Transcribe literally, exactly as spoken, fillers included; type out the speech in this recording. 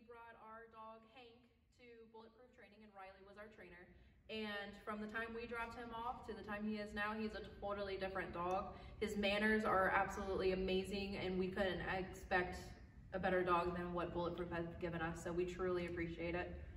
brought our dog Hank to Bulletproof Training, and Riley was our trainer. And from the time we dropped him off to the time he is now, he's a totally different dog. His manners are absolutely amazing, and we couldn't expect a better dog than what Bulletproof has given us, so we truly appreciate it.